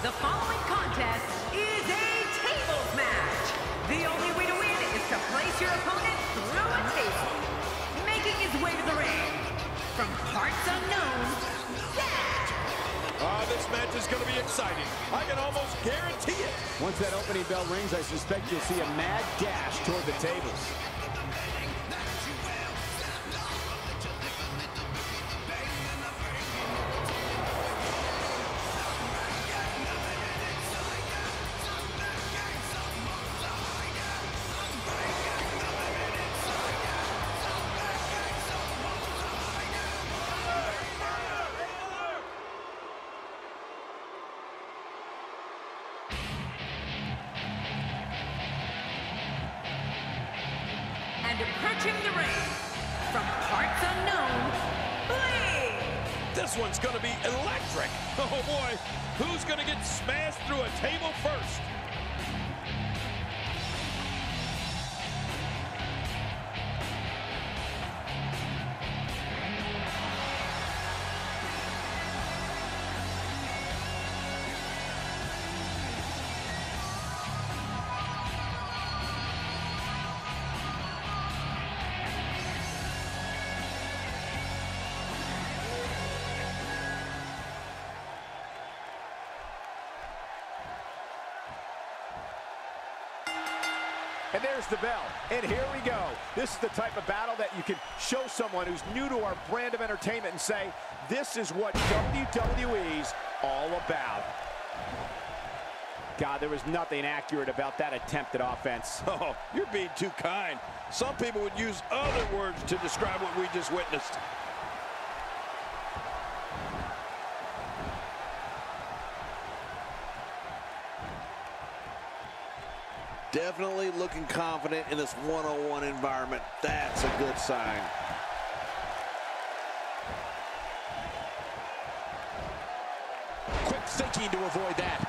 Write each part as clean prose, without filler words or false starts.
The following contest is a tables match. The only way to win is to place your opponent through a table. Making his way to the ring, from parts unknown, Dash. This match is going to be exciting. I can almost guarantee it. Once that opening bell rings, I suspect you'll see a mad dash toward the tables. And approaching the ring, from parts unknown, Bleed. This one's going to be electric. Oh, boy. Who's going to get smashed through a table first? And there's the bell. And here we go. This is the type of battle that you can show someone who's new to our brand of entertainment and say, this is what WWE's all about. God, there was nothing accurate about that attempt at offense. Oh, you're being too kind. Some people would use other words to describe what we just witnessed. Definitely looking confident in this one-on-one environment. That's a good sign. Quick thinking to avoid that.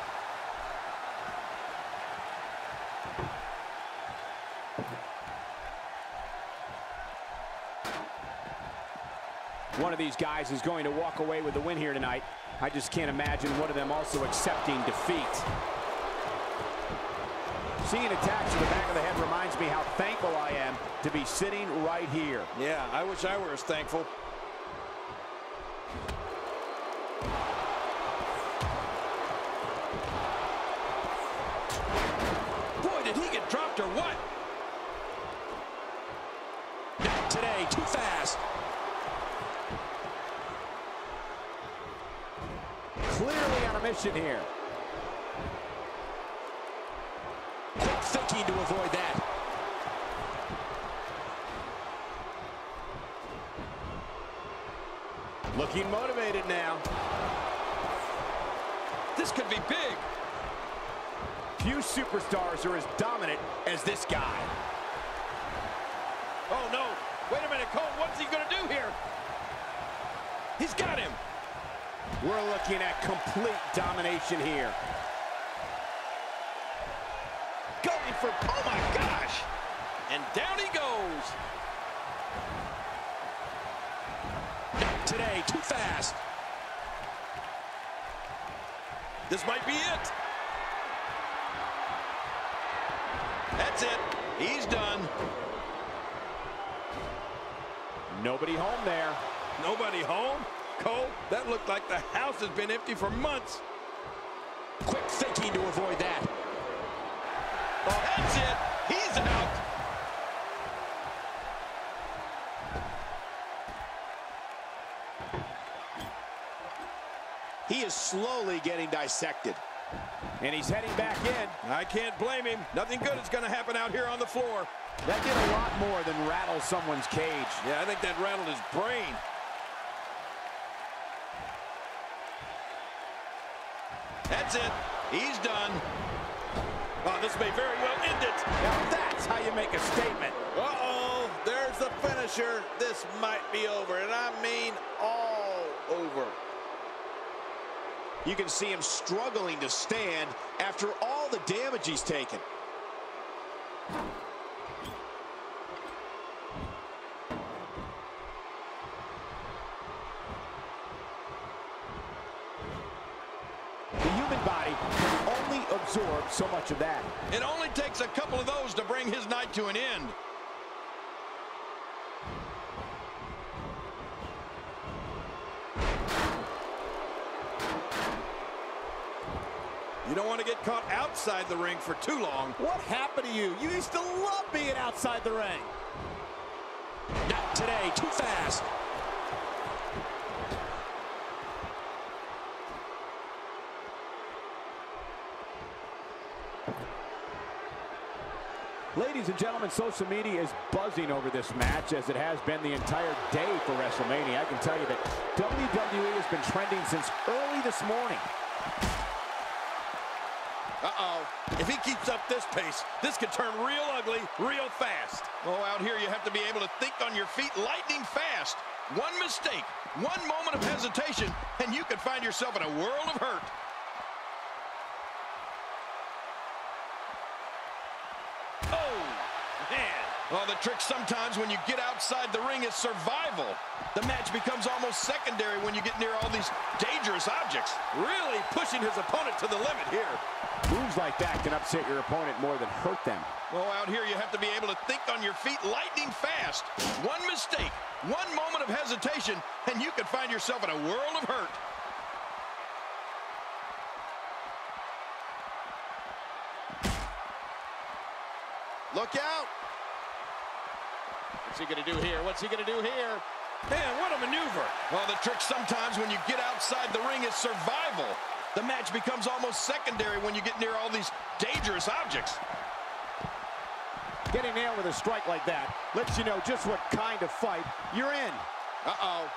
One of these guys is going to walk away with the win here tonight. I just can't imagine one of them also accepting defeat. Seeing attacks to the back of the head reminds me how thankful I am to be sitting right here. Yeah, I wish I were as thankful. Boy, did he get dropped or what? Not today, too fast. Clearly on a mission here. Thinking to avoid that. Looking motivated now. This could be big. Few superstars are as dominant as this guy. Oh, no. Wait a minute, Cole. What's he going to do here? He's got him. We're looking at complete domination here. Going for, oh my gosh. And down he goes. Not today, too fast. This might be it. That's it. He's done. Nobody home there. Nobody home? Cole, that looked like the house has been empty for months. Quick thinking to avoid that. Oh, that's it. He's out. He is slowly getting dissected. And he's heading back in. I can't blame him. Nothing good is going to happen out here on the floor. That did a lot more than rattle someone's cage. Yeah, I think that rattled his brain. That's it. He's done. Oh, this may very well end it. Now that's how you make a statement. Uh-oh, there's the finisher. This might be over, and I mean all over. You can see him struggling to stand after all the damage he's taken. The human body guy can only absorb so much of that. It only takes a couple of those to bring his night to an end. You don't want to get caught outside the ring for too long. What happened to you? You used to love being outside the ring. Not today, too fast. Ladies and gentlemen, social media is buzzing over this match as it has been the entire day for WrestleMania. I can tell you that WWE has been trending since early this morning. Uh-oh. If he keeps up this pace, this could turn real ugly real fast. Oh, out here you have to be able to think on your feet lightning fast. One mistake, one moment of hesitation, and you could find yourself in a world of hurt. Oh, man. Well, the trick sometimes when you get outside the ring is survival. The match becomes almost secondary when you get near all these dangerous objects. Really pushing his opponent to the limit here. Moves like that can upset your opponent more than hurt them. Well, out here you have to be able to think on your feet lightning fast. One mistake, one moment of hesitation, and you could find yourself in a world of hurt. Look out. What's he going to do here? What's he going to do here? Man, what a maneuver. Well, the trick sometimes when you get outside the ring is survival. The match becomes almost secondary when you get near all these dangerous objects. Getting nailed with a strike like that lets you know just what kind of fight you're in. Uh-oh.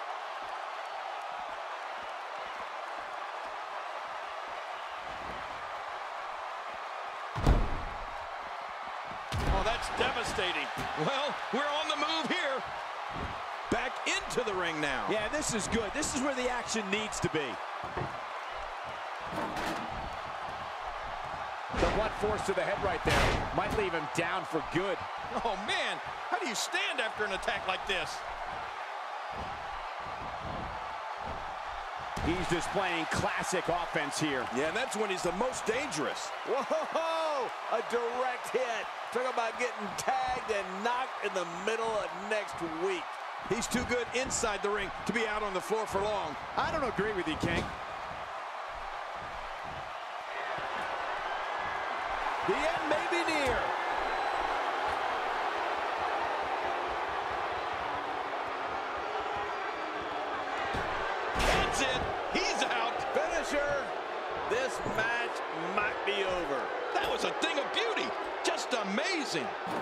Oh, that's devastating. Well, we're on the move here. Back into the ring now. Yeah, this is good. This is where the action needs to be. The blunt force to the head right there might leave him down for good. Oh, man. How do you stand after an attack like this? He's displaying classic offense here. Yeah, and that's when he's the most dangerous. Whoa, a direct hit. Talk about getting tagged and knocked in the middle of next week. He's too good inside the ring to be out on the floor for long. I don't agree with you, King. The end may be near. That's it. He's out. Finisher. This match might be over. That was a thing of beauty. Just amazing.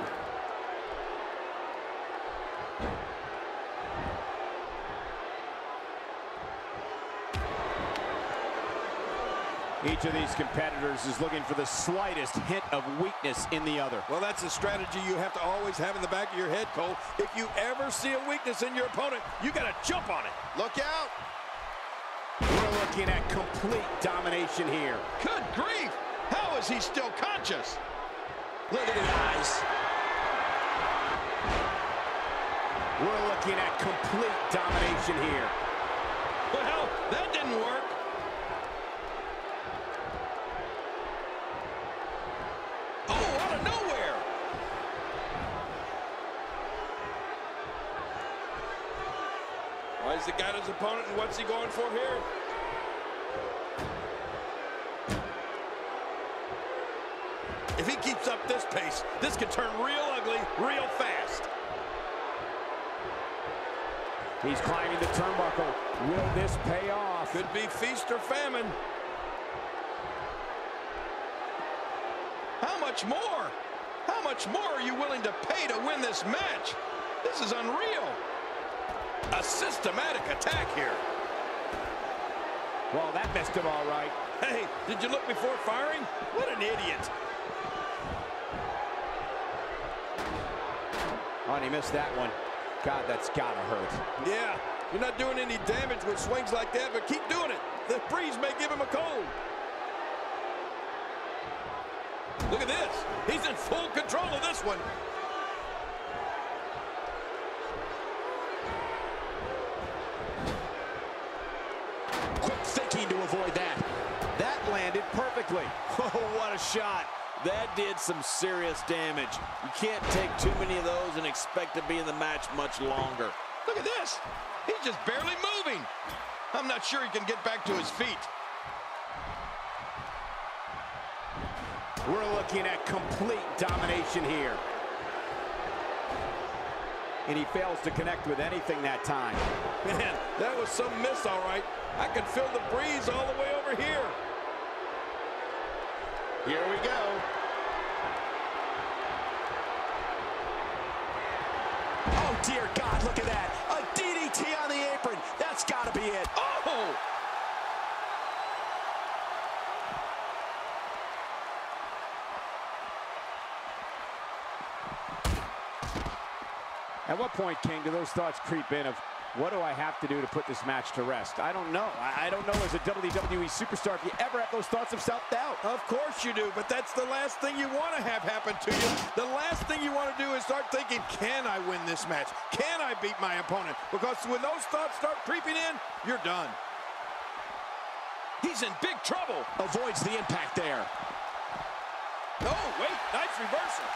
Each of these competitors is looking for the slightest hint of weakness in the other. Well, that's a strategy you have to always have in the back of your head, Cole. If you ever see a weakness in your opponent, you got to jump on it. Look out. We're looking at complete domination here. Good grief. How is he still conscious? Look at the eyes. We're looking at complete domination here. Well, that didn't work. Oh, out of nowhere. Why is he got his opponent, and what's he going for here? If he keeps up this pace, this could turn real ugly real fast. He's climbing the turnbuckle. Will this pay off? Could be feast or famine. How much more? How much more are you willing to pay to win this match? This is unreal. A systematic attack here. Well, that messed him all right. Hey, did you look before firing? What an idiot. Oh, and he missed that one. God, that's gotta hurt. Yeah, you're not doing any damage with swings like that, but keep doing it. The breeze may give him a cold. Look at this. He's in full control of this one. Quick thinking to avoid that. That landed quickly. Oh, what a shot. That did some serious damage. You can't take too many of those and expect to be in the match much longer. Look at this. He's just barely moving. I'm not sure he can get back to his feet. We're looking at complete domination here. And he fails to connect with anything that time. Man, that was some miss, all right. I can feel the breeze all the way over here. Here we go. Oh, dear God, look at that. A DDT on the apron. That's got to be it. Oh! At what point, King, do those thoughts creep in of, what do I have to do to put this match to rest? I don't know. I don't know as a WWE superstar if you ever have those thoughts of self-doubt. Of course you do, but that's the last thing you want to have happen to you. The last thing you want to do is start thinking, can I win this match? Can I beat my opponent? Because when those thoughts start creeping in, you're done. He's in big trouble. Avoids the impact there. Oh, wait, nice reversal.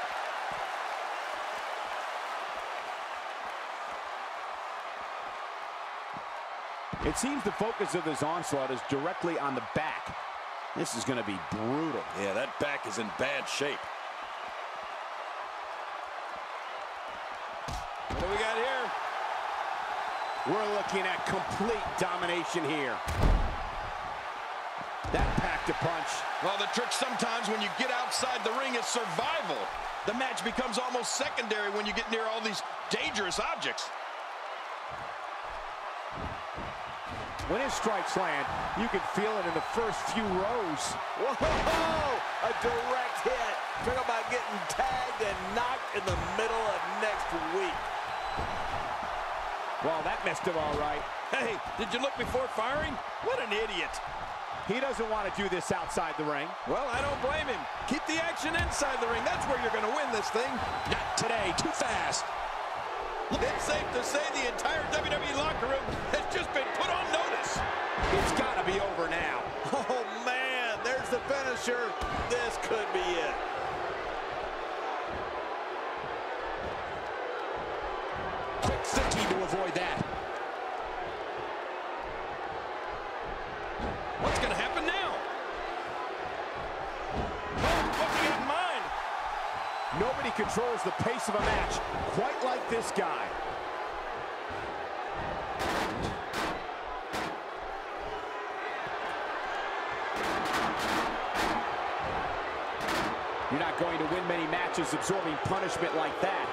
It seems the focus of this onslaught is directly on the back. This is going to be brutal. Yeah, that back is in bad shape. What do we got here? We're looking at complete domination here. That packed a punch. Well, the trick sometimes when you get outside the ring is survival. The match becomes almost secondary when you get near all these dangerous objects. When his strikes land, you can feel it in the first few rows. Whoa! A direct hit. Talk about getting tagged and knocked in the middle of next week. Well, that missed him all right. Hey, did you look before firing? What an idiot. He doesn't want to do this outside the ring. Well, I don't blame him. Keep the action inside the ring. That's where you're going to win this thing. Not today. Too fast. It's safe to say the entire WWE locker room has just been put on notice. It's got to be over now. Oh, man, there's the finisher. This could be it. Quick thinking to avoid that. What's going to happen now? Oh, what's he got in mind? Nobody controls the pace of a match quite like this guy. You're not going to win many matches absorbing punishment like that.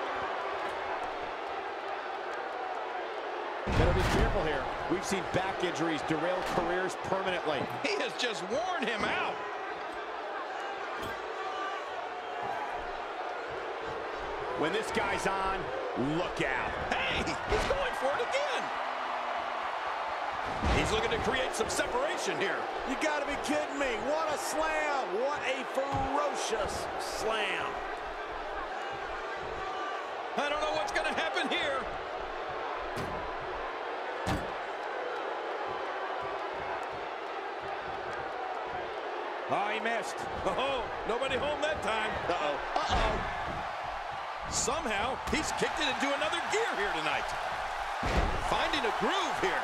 Better be careful here. We've seen back injuries derail careers permanently. He has just worn him out. When this guy's on, look out. Hey, he's going for it again. He's looking to create some separation here. You gotta be kidding me. What a slam. What a ferocious slam. I don't know what's going to happen here. Oh, he missed. Oh, nobody home that time. Uh-oh. Uh-oh. Somehow, he's kicked it into another gear here tonight. Finding a groove here.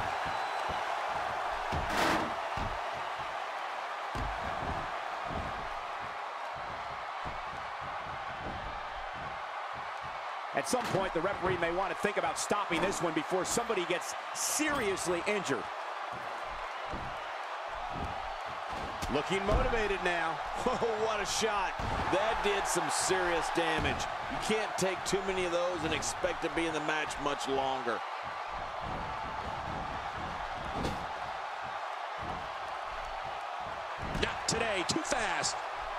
At some point, the referee may want to think about stopping this one before somebody gets seriously injured. Looking motivated now. Oh, what a shot. That did some serious damage. You can't take too many of those and expect to be in the match much longer. Not today. Too fast.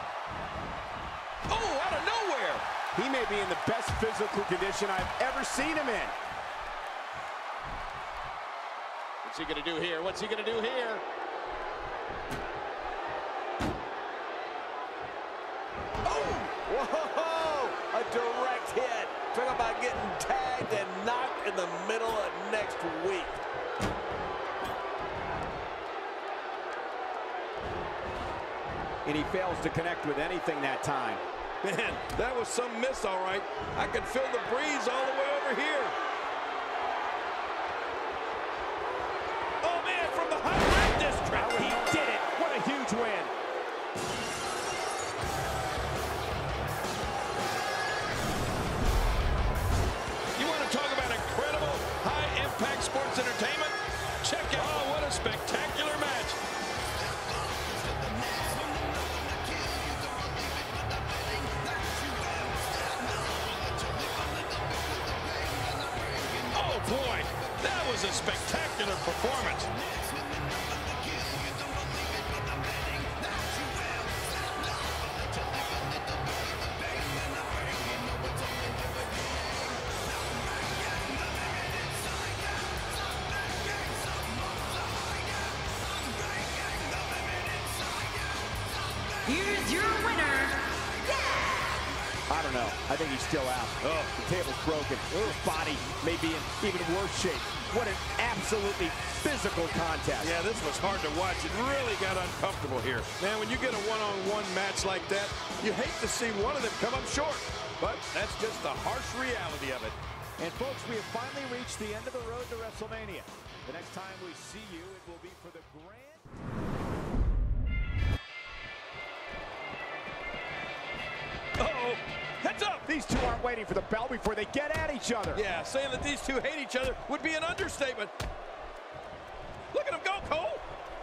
Oh, out of nowhere. He may be in the best physical condition I've ever seen him in. What's he going to do here? What's he going to do here? Whoa! A direct hit. Talk about getting tagged and knocked in the middle of next week. and he fails to connect with anything that time. Man, that was some miss, all right. I could feel the breeze all the way over here. Oh, man, from the high red district. He did it. What a huge win. You want to talk about incredible high-impact sports entertainment? Check out, oh, what a spectacular match. Oh, boy, that was a spectacular performance. Here's your winner, I don't know. I think he's still out. Oh, the table's broken. His body may be in even worse shape. What an absolutely physical contest. Yeah, this was hard to watch. It really got uncomfortable here. Man, when you get a one-on-one match like that, you hate to see one of them come up short. But that's just the harsh reality of it. And folks, we have finally reached the end of the road to WrestleMania. The next time we see you, it will be for the grand... Uh-oh, heads up! These two aren't waiting for the bell before they get at each other. Yeah, saying that these two hate each other would be an understatement. Look at them go, Cole!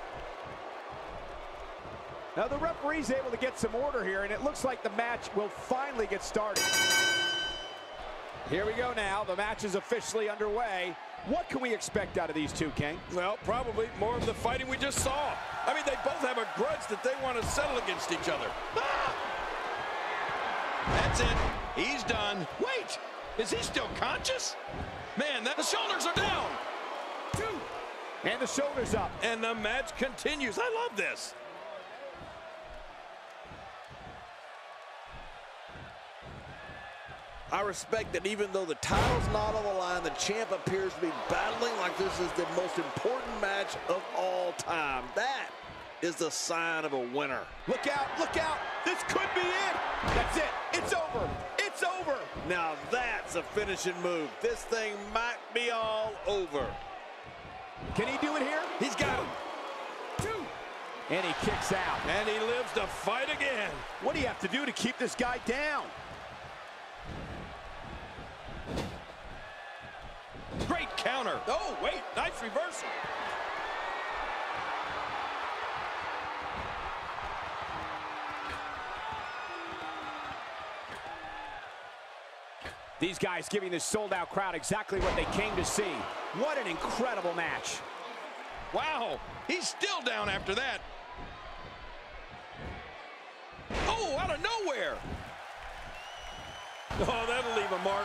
Now the referee's able to get some order here, and it looks like the match will finally get started. Here we go now. The match is officially underway. What can we expect out of these two, King? Well, probably more of the fighting we just saw. I mean, they both have a grudge that they want to settle against each other. Ah! That's it. He's done. Wait, is he still conscious? Man, the shoulders are down. 2. And the shoulders up. And the match continues. I love this. I respect that even though the title's not on the line, the champ appears to be battling like this is the most important match of all time. That is the sign of a winner. Look out, look out. This could be it. That's it. It's over. It's over. Now that's a finishing move. This thing might be all over. Can he do it here? He's got him. 2. And he kicks out. And he lives to fight again. What do you have to do to keep this guy down? Great counter. Oh, wait, nice reversal. These guys giving this sold-out crowd exactly what they came to see. What an incredible match. Wow, he's still down after that. Oh, out of nowhere. Oh, that'll leave a mark.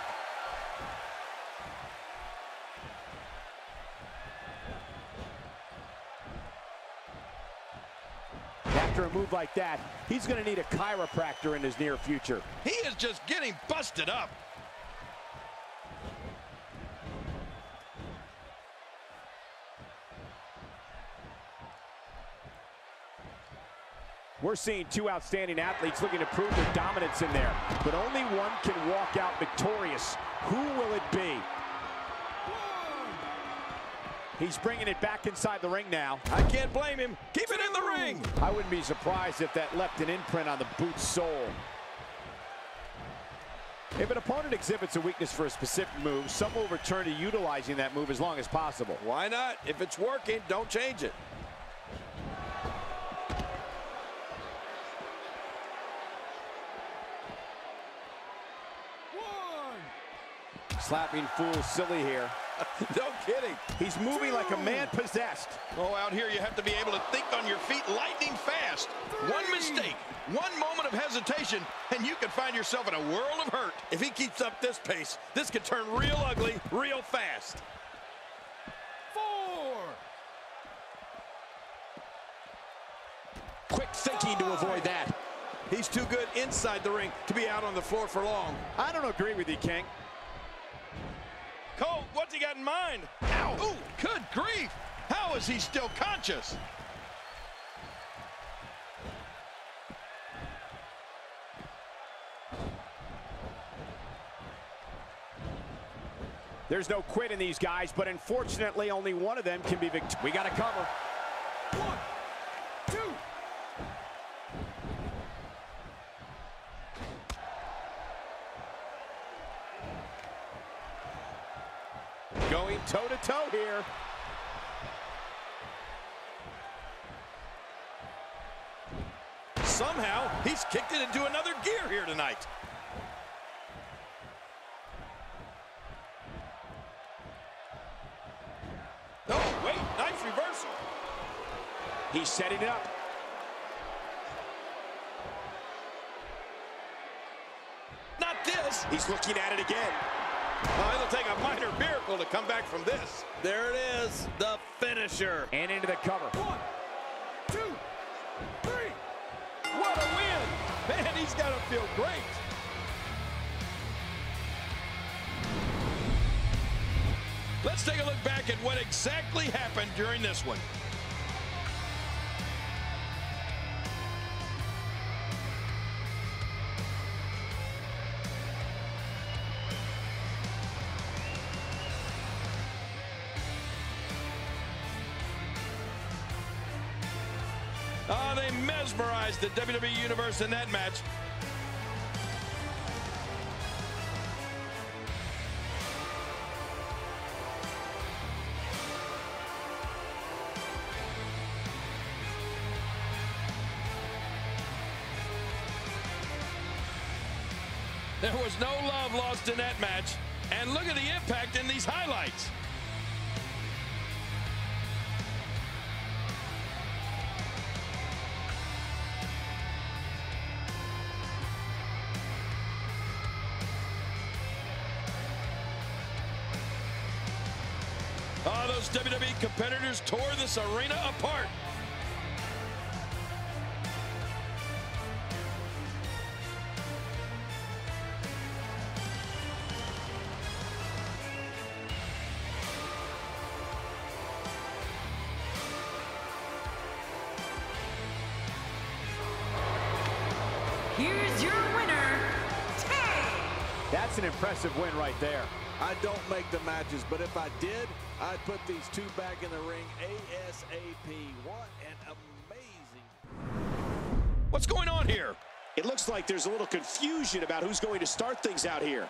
After a move like that, he's going to need a chiropractor in his near future. He is just getting busted up. We're seeing two outstanding athletes looking to prove their dominance in there, but only one can walk out victorious. Who will it be? He's bringing it back inside the ring now. I can't blame him. Keep it in the ring. I wouldn't be surprised if that left an imprint on the boot's sole. If an opponent exhibits a weakness for a specific move, some will return to utilizing that move as long as possible. Why not? If it's working, don't change it. Slapping fool silly here. No kidding. He's moving like a man possessed. Oh, out here you have to be able to think on your feet lightning fast. One mistake, one moment of hesitation, and you can find yourself in a world of hurt. If he keeps up this pace, this could turn real ugly real fast. 4. Quick thinking to avoid that. He's too good inside the ring to be out on the floor for long. I don't agree with you, King. Cole, what's he got in mind? Ow! Ooh, good grief! How is he still conscious? There's no quit in these guys, but unfortunately only one of them can be victorious. We got to cover. 1, 2. Going toe-to-toe here. Somehow, he's kicked it into another gear here tonight. Oh, wait, nice reversal. He's setting it up. Not this. He's looking at it again. Oh, it'll take a minor miracle to come back from this. There it is, the finisher. And into the cover. 1, 2, 3. What a win. Man, he's got to feel great. Let's take a look back at what exactly happened during this one. Oh, they mesmerized the WWE Universe in that match. There was no love lost in that match. And look at the impact in these highlights. Oh, those WWE competitors tore this arena apart. Here's your winner, Tay. That's an impressive win right there. I don't make the matches, but if I did, I'd put these two back in the ring ASAP. What an amazing... What's going on here? It looks like there's a little confusion about who's going to start things out here.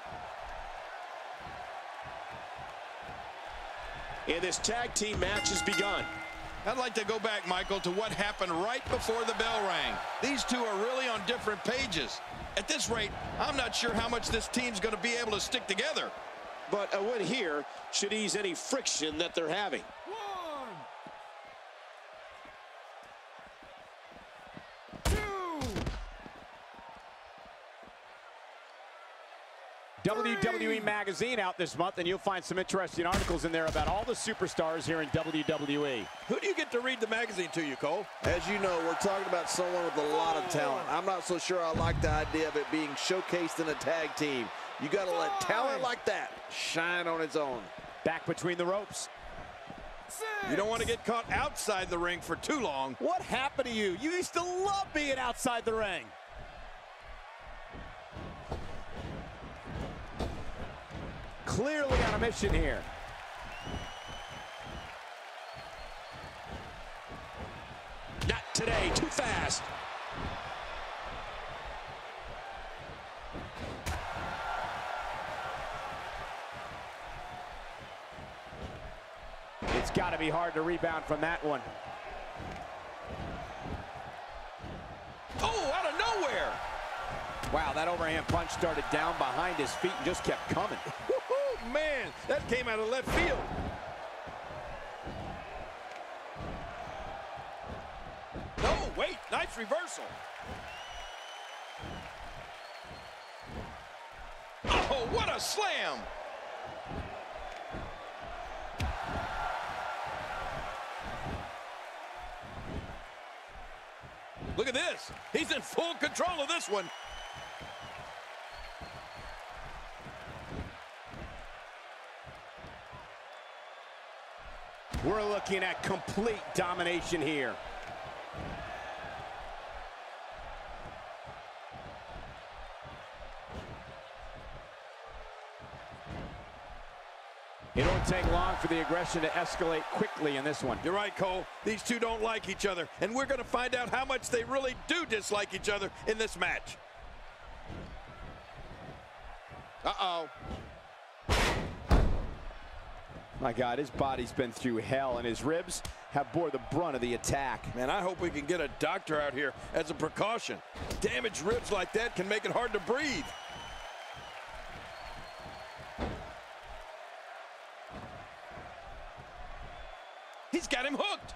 And this tag team match has begun. I'd like to go back, Michael, to what happened right before the bell rang. These two are really on different pages. At this rate, I'm not sure how much this team's going to be able to stick together. But a win here should ease any friction that they're having. 2. WWE Magazine out this month, and you'll find some interesting articles in there about all the superstars here in WWE. Who do you get to read the magazine to, you, Cole? As you know, we're talking about someone with a lot of talent. I'm not so sure I like the idea of it being showcased in a tag team. You got to let talent like that shine on its own. Back between the ropes. You don't want to get caught outside the ring for too long. What happened to you? You used to love being outside the ring. Clearly on a mission here. Not today, too fast. It's got to be hard to rebound from that one. Oh, out of nowhere. Wow, that overhand punch started down behind his feet and just kept coming. Woohoo, man, that came out of left field. No, wait, nice reversal. Oh, what a slam. Look at this. He's in full control of this one. We're looking at complete domination here. It won't take long for the aggression to escalate quickly in this one. You're right, Cole. These two don't like each other, and we're going to find out how much they really do dislike each other in this match. Uh-oh. My God, his body's been through hell, and his ribs have bore the brunt of the attack. Man, I hope we can get a doctor out here as a precaution. Damaged ribs like that can make it hard to breathe. He's got him hooked.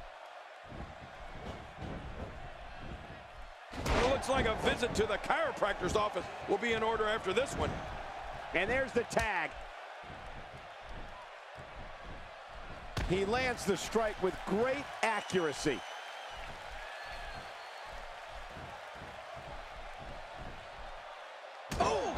It looks like a visit to the chiropractor's office will be in order after this one. And there's the tag. He lands the strike with great accuracy. Oh!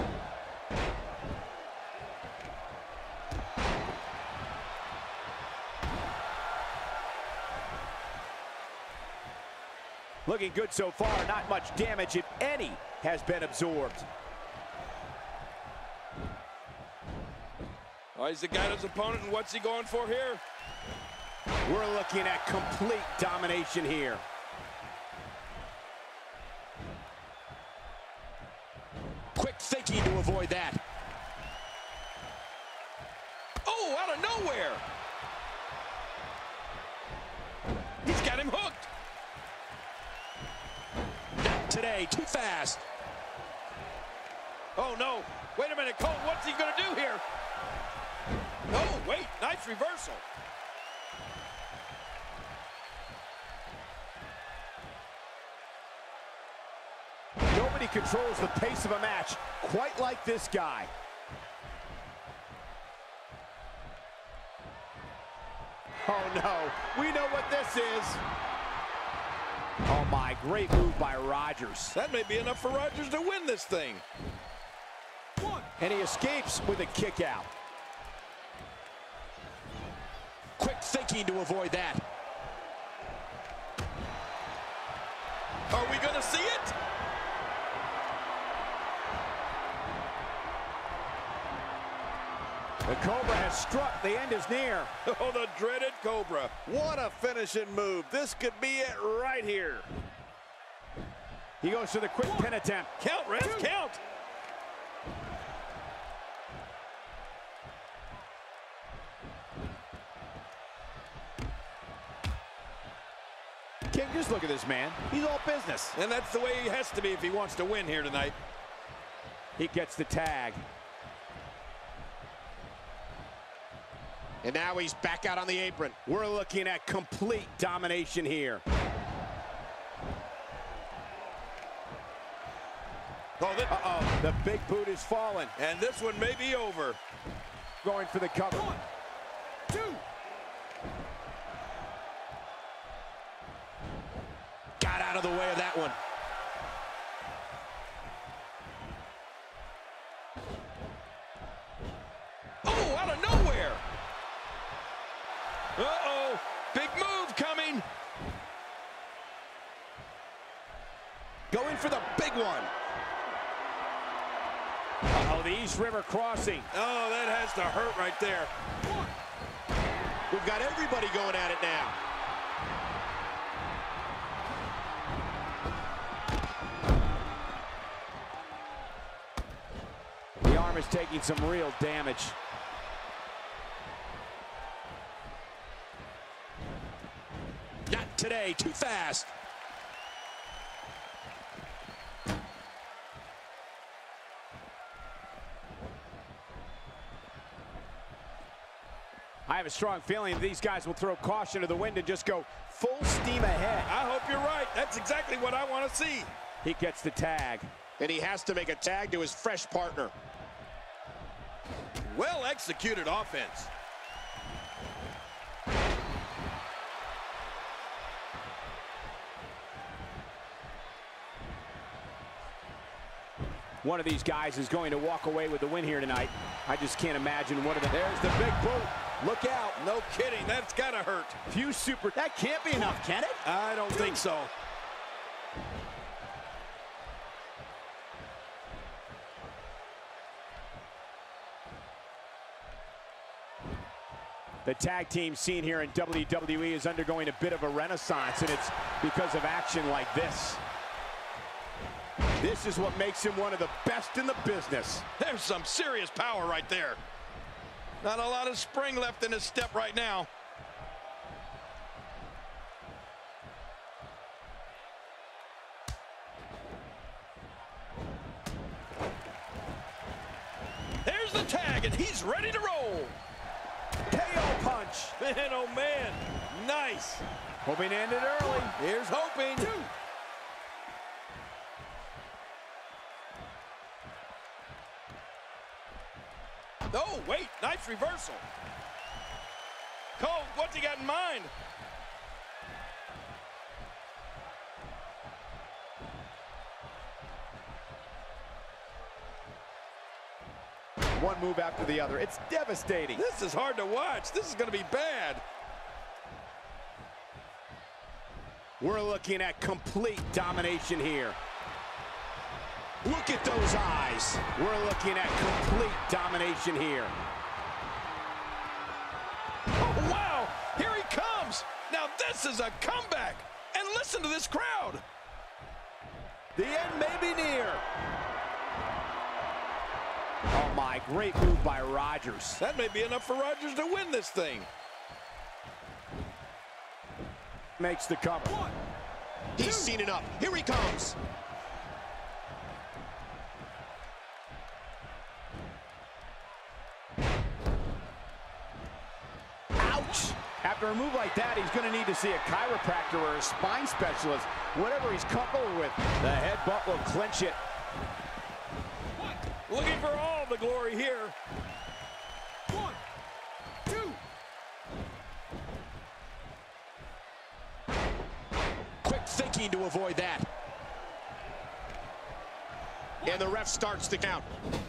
Looking good so far. Not much damage, if any, has been absorbed. Oh, he's got his opponent, and what's he going for here? We're looking at complete domination here. Quick thinking to avoid that. Oh, out of nowhere! He's got him hooked. Not today, too fast. Oh, no. Wait a minute, Cole, what's he going to do here? Oh, wait, nice reversal. Nobody controls the pace of a match quite like this guy. Oh no, we know what this is. Oh my, great move by Rogers. That may be enough for Rogers to win this thing. And he escapes with a kick out. Quick thinking to avoid that. Are we going to see it? The Cobra has struck. The end is near. Oh, the dreaded Cobra. What a finishing move. This could be it right here. He goes for the quick pin attempt. Count, Ref, count. King, just look at this man. He's all business. And that's the way he has to be if he wants to win here tonight. He gets the tag. And now he's back out on the apron. We're looking at complete domination here. Oh, the big boot is fallen. and this one may be over. Going for the cover. 1, 2. Got out of the way of that one. Oh, out of nowhere. Uh-oh, big move coming. Going for the big one. Uh-oh, the East River crossing. Oh, that has to hurt right there. We've got everybody going at it now. The arm is taking some real damage. Not today, too fast. I have a strong feeling these guys will throw caution to the wind and just go full steam ahead. I hope you're right. That's exactly what I want to see. He gets the tag. And he has to make a tag to his fresh partner. Well executed offense. One of these guys is going to walk away with the win here tonight. I just can't imagine one of them. There's the big boot. Look out. No kidding. That's got to hurt. Few super. That can't be enough, can it? I don't think so. The tag team scene here in WWE is undergoing a bit of a renaissance, and it's because of action like this. This is what makes him one of the best in the business. There's some serious power right there. Not a lot of spring left in his step right now. There's the tag, and he's ready to roll. KO punch. Man, oh man, nice. Hoping to end it early. Here's hoping. 2. Oh, wait, nice reversal. Cole, what's he got in mind? One move after the other. It's devastating. This is hard to watch. This is going to be bad. We're looking at complete domination here. Look at those eyes. We're looking at complete domination here. Oh, wow. Here he comes. Now this is a comeback. And listen to this crowd. The end may be near. Oh, my. Great move by Rogers. That may be enough for Rogers to win this thing. Makes the cover. 1, 2. He's seen enough. Here he comes. Ouch! After a move like that, he's going to need to see a chiropractor or a spine specialist, whatever he's comfortable with. The headbutt will clinch it. Looking for all the glory here. 1, 2. Quick thinking to avoid that. And the ref starts the count.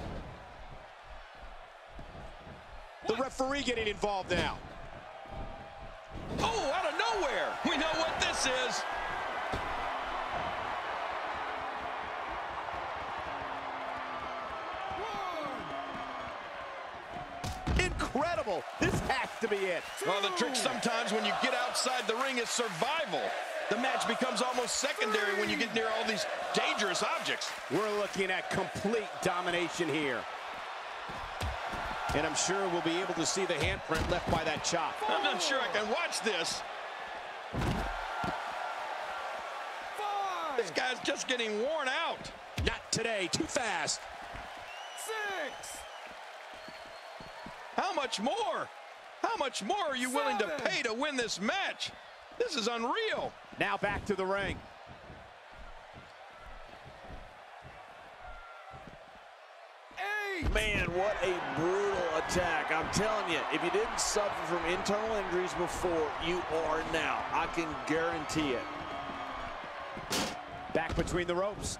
The referee getting involved now. Oh, out of nowhere. We know what this is. Incredible. This has to be it. Well, the trick sometimes when you get outside the ring is survival. The match becomes almost secondary when you get near all these dangerous objects. We're looking at complete domination here. And I'm sure we'll be able to see the handprint left by that chop. I'm not sure I can watch this. 5. This guy's just getting worn out. Not today. Too fast. 6. How much more? How much more are you willing to pay to win this match? This is unreal. Now back to the ring. 8. Man, what a brutal attack. I'm telling you, if you didn't suffer from internal injuries before, you are now. I can guarantee it. Back between the ropes.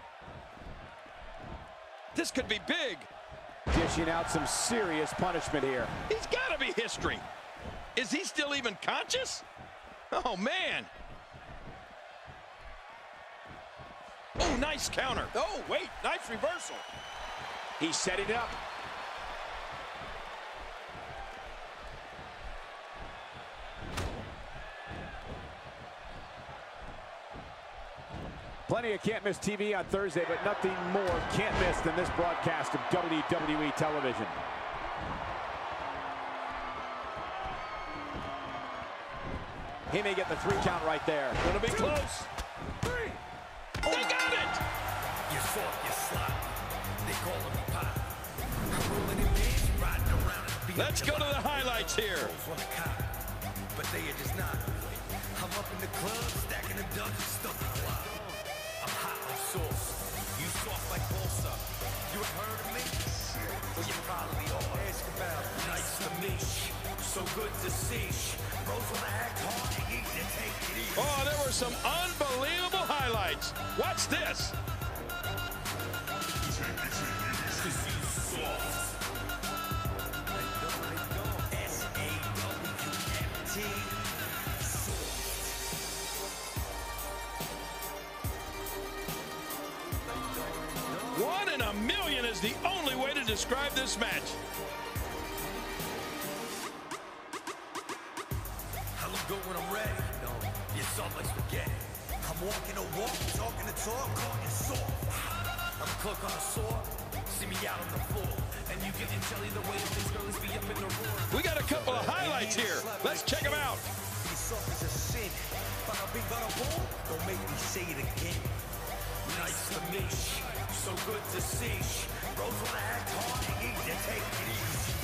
This could be big. Dishing out some serious punishment here. He's got to be history. Is he still even conscious? Oh, man. Oh, nice counter. Oh, wait, nice reversal. He's setting it up. Plenty of can't miss TV on Thursday, but nothing more can't miss than this broadcast of WWE television. He may get the 3 count right there. Gonna be close. 3. They got it! You soft, you slot. They call me pop. Rolling in days, riding around. Let's go to the highlights here. But they are just not. I'm up in the club, stacking the ducks, stuff the clock. I'm hot like sauce. You soft like balsa. You ain't heard of me? Well, you probably are. Ask about nice to meet. So good to see. Rose wanna act hard and easy to take it easy. Oh, there were some unbelievable highlights. Watch this. One in a million is the only way to describe this match. good when I'm ready. No, you're soft like spaghetti. I'm walking the walk, talking the talk, calling you soft. I'm a cook on a saw, see me out on the floor. And you getting jelly the way these girls be up in the roar. We got a couple of highlights here. Let's check them out. Be soft as a sin. Bada bing, bada boom, don't make me say it again. Nice to meet you, so good to see you. Rose wanna act hard and you to take it easy.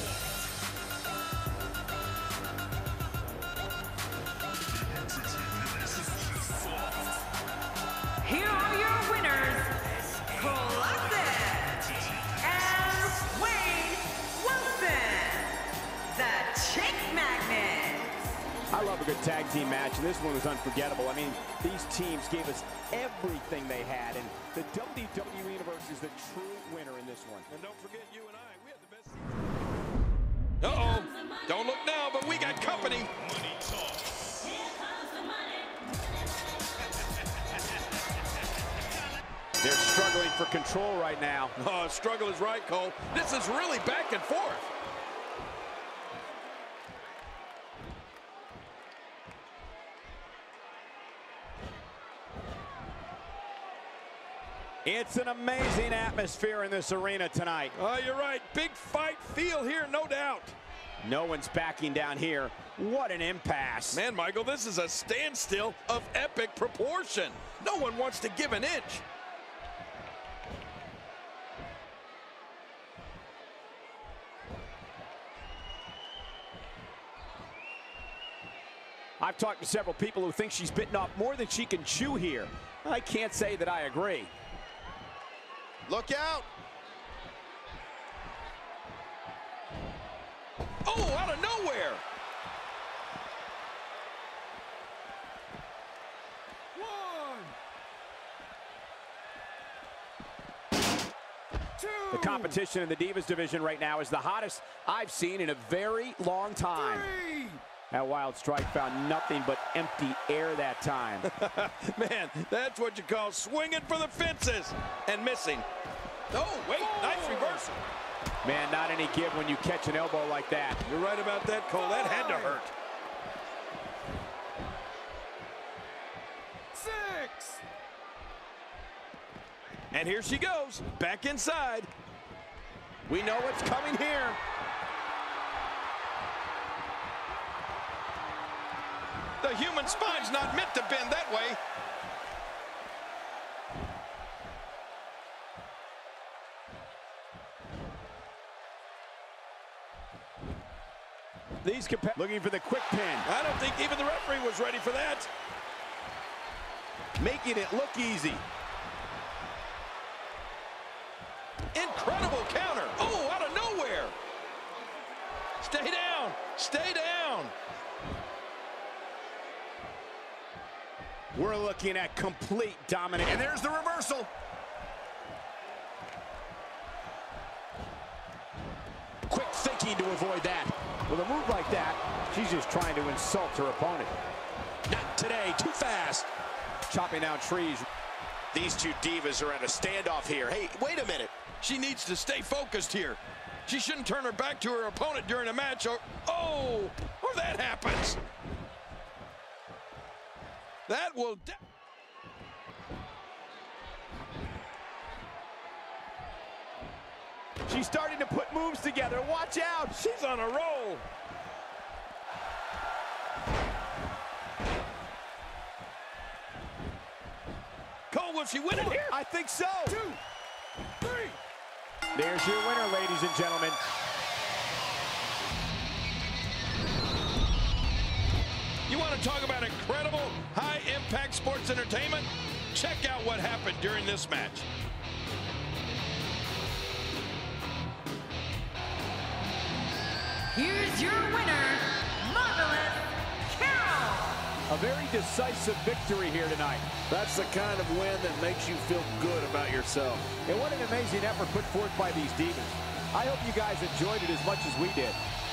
Here are your winners, Colossus and Wayne Wilson, the Chick Magnets. I love a good tag team match, and this one was unforgettable. I mean, these teams gave us everything they had, and the WWE Universe is the true winner in this one. And don't forget, you and I, we had the best season. Uh-oh. Don't look now, but we got company. Money talk. They're struggling for control right now. Oh, struggle is right, Cole. This is really back and forth. It's an amazing atmosphere in this arena tonight. Oh, you're right. Big fight feel here, no doubt. No one's backing down here. What an impasse. Man, Michael, this is a standstill of epic proportion. No one wants to give an inch. I've talked to several people who think she's bitten off more than she can chew here. I can't say that I agree. Look out. Oh, out of nowhere. The competition in the Divas division right now is the hottest I've seen in a very long time. That wild strike found nothing but empty air that time. Man, that's what you call swinging for the fences and missing. Oh, wait, nice reversal. Man, not any give when you catch an elbow like that. You're right about that, Cole. That had to hurt. 6. And here she goes, back inside. We know what's coming here. The human spine's not meant to bend that way. These looking for the quick pin. I don't think even the referee was ready for that. Making it look easy. Incredible counter. Oh, out of nowhere. Stay down. Stay down. We're looking at complete dominance. And there's the reversal. Quick thinking to avoid that. With a move like that, she's just trying to insult her opponent. Not today, too fast. Chopping down trees. These two divas are at a standoff here. Hey, wait a minute. She needs to stay focused here. She shouldn't turn her back to her opponent during a match or that happens. That will... She's starting to put moves together. Watch out. She's on a roll. Cole, will she win it here? I think so. 2, 3. There's your winner, ladies and gentlemen. You want to talk about incredible, high-impact sports entertainment? Check out what happened during this match. Here's your winner, Marvelous Carol. A very decisive victory here tonight. That's the kind of win that makes you feel good about yourself. And what an amazing effort put forth by these divas. I hope you guys enjoyed it as much as we did.